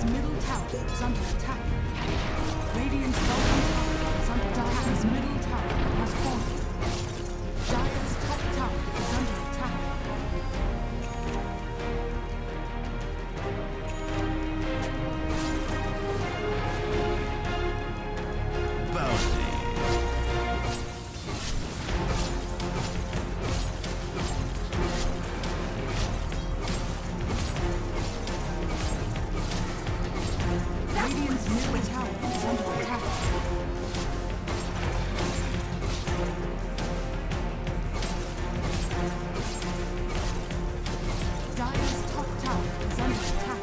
middle tower is under attack. Radiant's bottom tower is under attack. Dire's middle tower has fallen. Dire's top tower is under attack. Radiant's middle tower is under attack. Dire's top tower is under attack.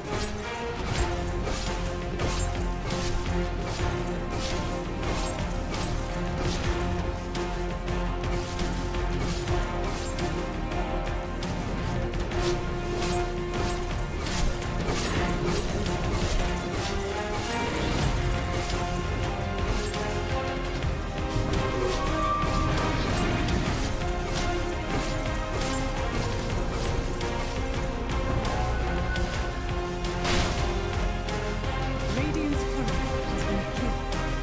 Radiant's courier has been killed.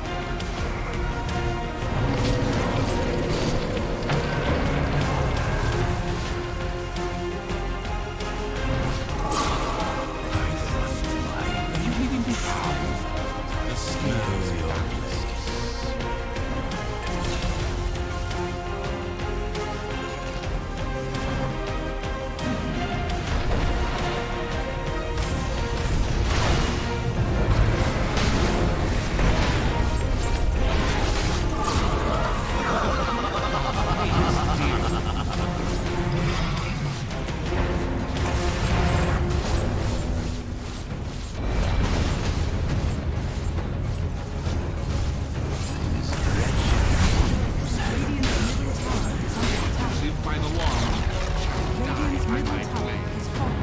Radiant's middle tower has fallen.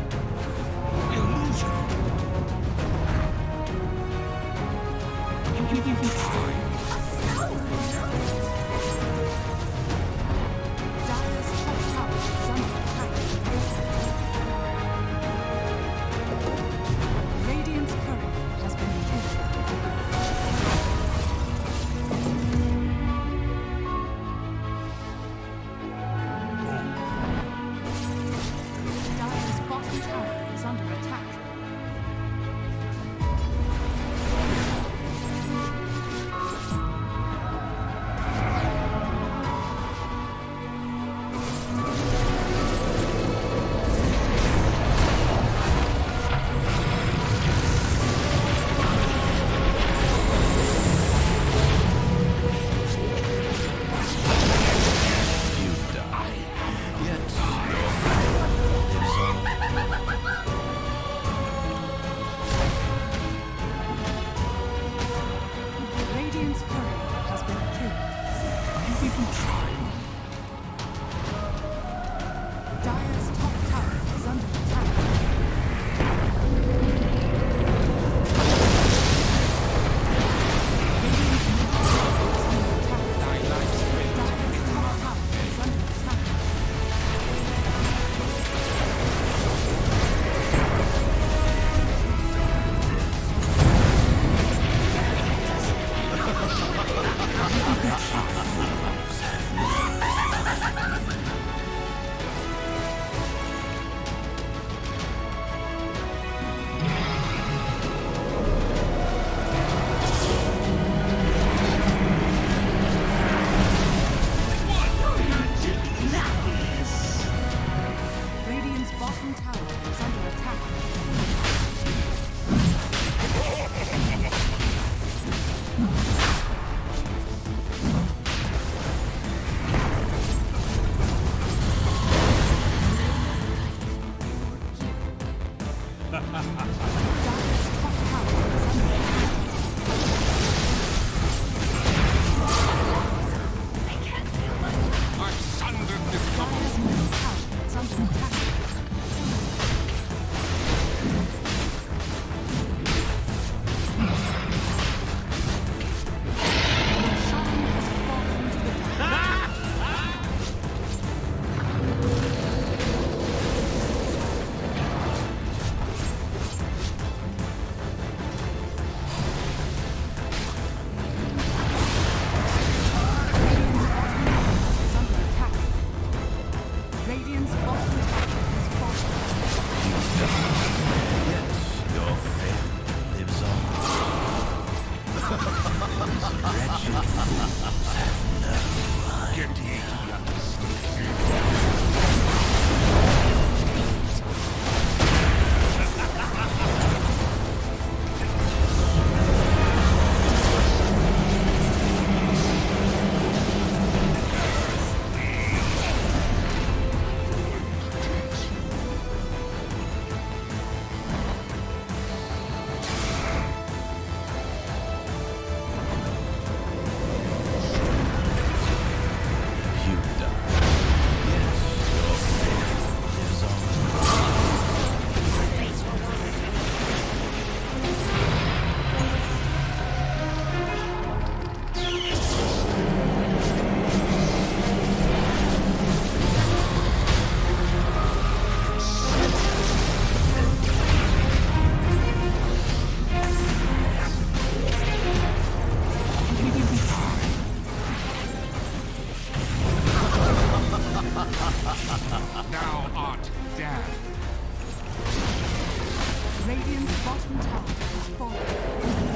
Dire's top tower is under attack. Radiant's courier has been killed. Dire's bottom tower is under attack. Radiant's courier has been killed. Dire's top tower is under attack. Radiant's middle tower is under attack. Dire's top tower is under attack. Radiant's bottom tower is under attack. Dire's top tower is under attack. Dire's middle tower is under attack. Shine has fallen to the dark. Radiant's bottom tower has fallen.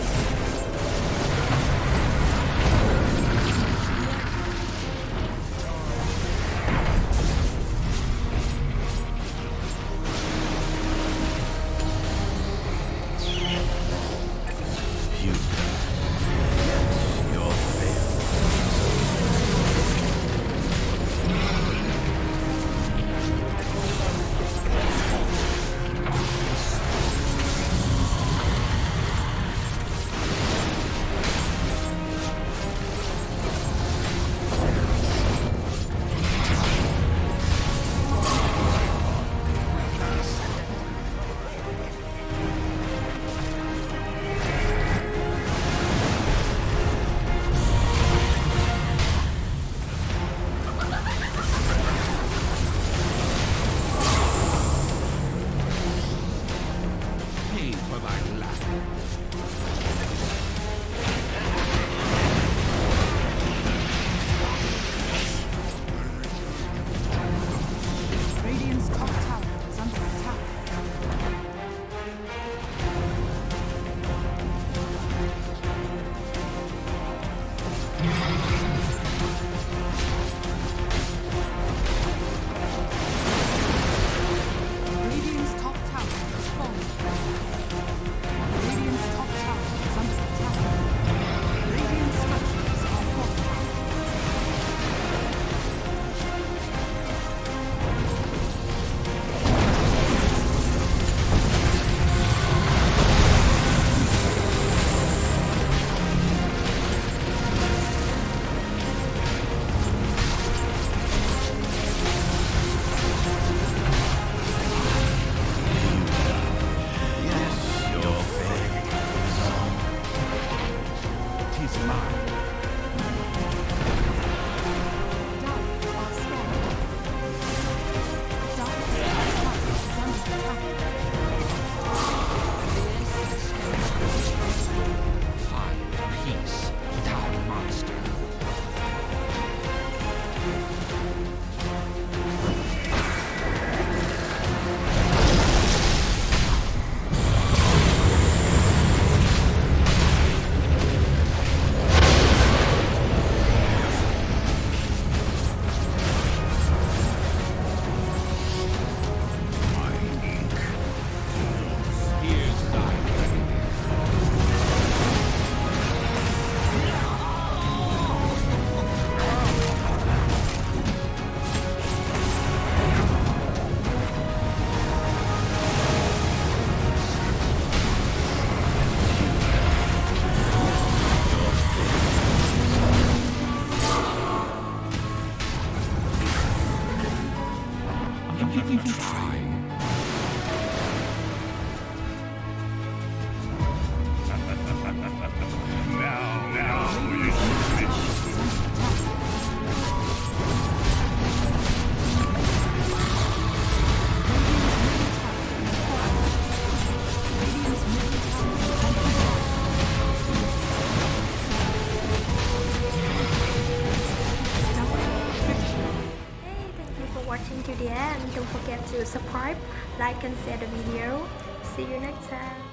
Watching to the end. Don't forget to subscribe, like and share the video. See you next time.